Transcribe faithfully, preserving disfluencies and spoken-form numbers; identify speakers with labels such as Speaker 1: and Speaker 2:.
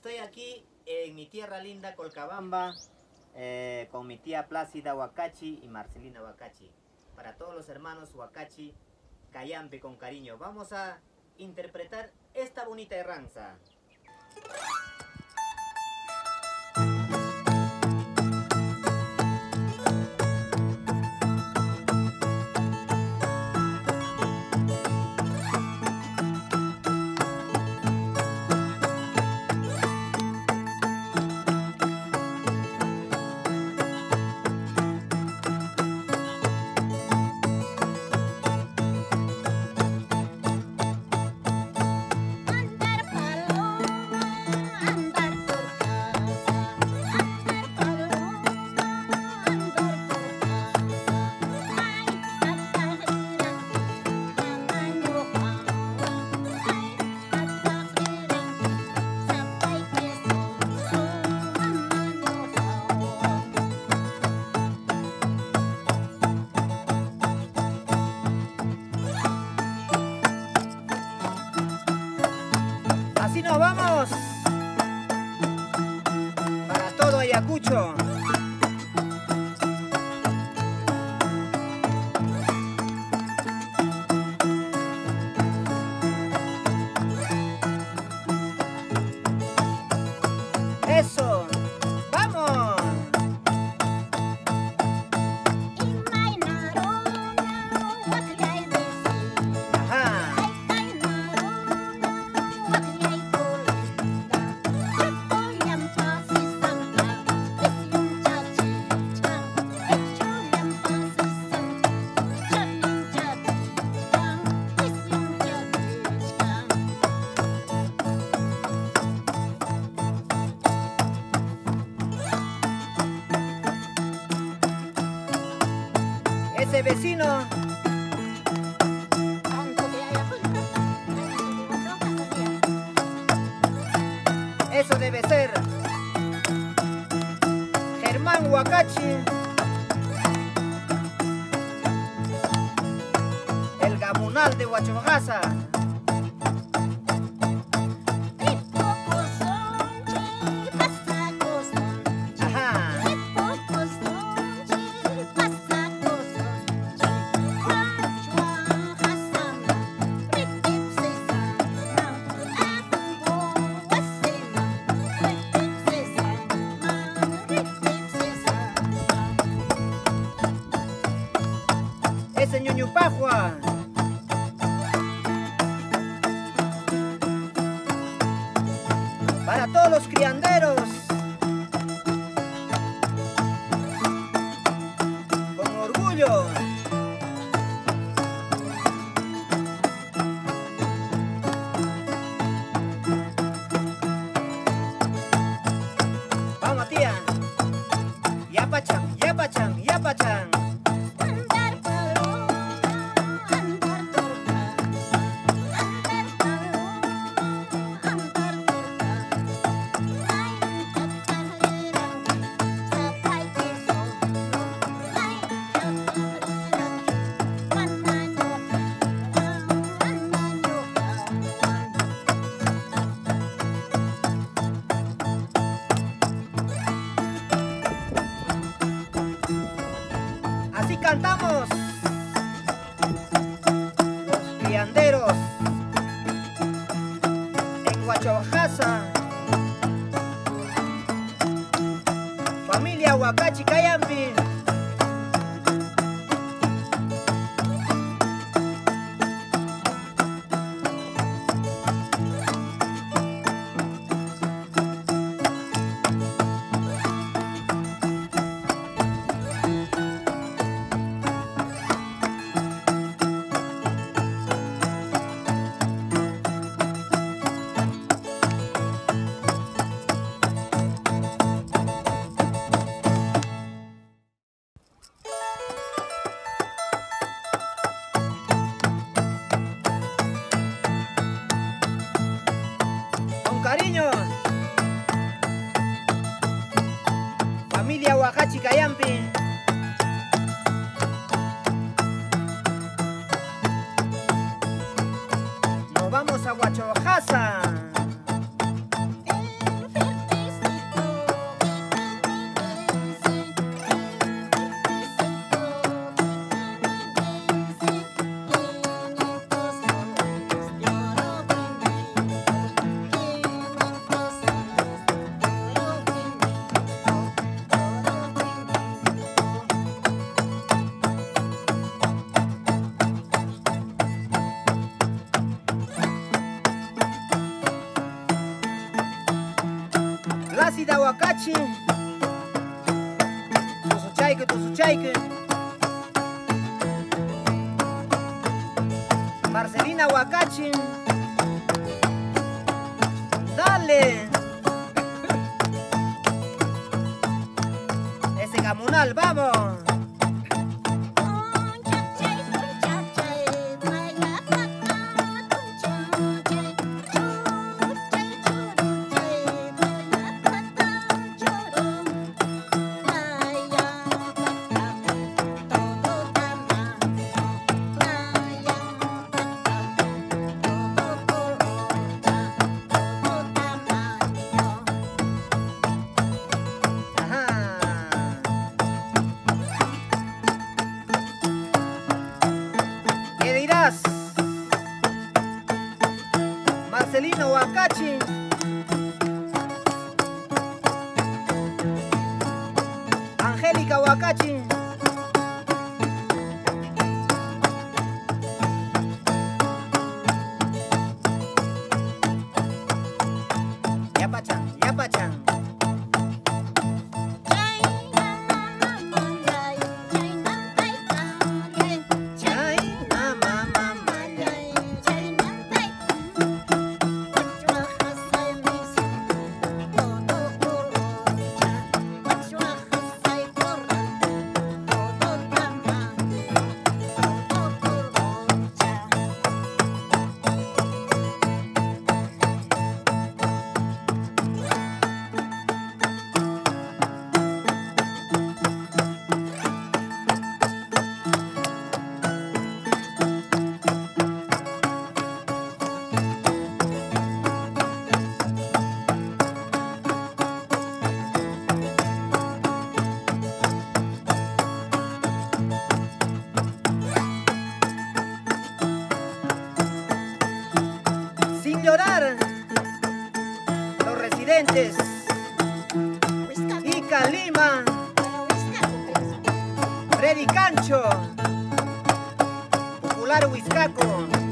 Speaker 1: Estoy aquí en mi tierra linda, Colcabamba, eh, con mi tía Plácida Huacachi y Marcelina Huacachi. Para todos los hermanos Huacachi, Cayambe con cariño. Vamos a interpretar esta bonita herranza. Así nos vamos para todo Ayacucho. Eso, vamos. Ese vecino eso debe ser Germán Huacachi, el gamunal de Huachojasa. Ese Ñuñupajua. Para todos los crianderos. Con orgullo. Vamos, tía. Yapachan, yapachan, yapachan. Así cantamos los crianderos en Huachojasa, familia Huacachi Cayambe. Cariño, familia Huacachi Cayambe. Nos vamos a Huachojasa. Plácida Huacachi, Tusuchaique, Tusuchaique, Marcelina Huacachi, dale, ese gamunal, vamos. ¿Qué dirás? Marcelino Huacachi, Angélica Huacachi, Yapachan, Yapachan. Llorar los residentes Ica Lima, Freddy Cancho, Popular Huizcaco.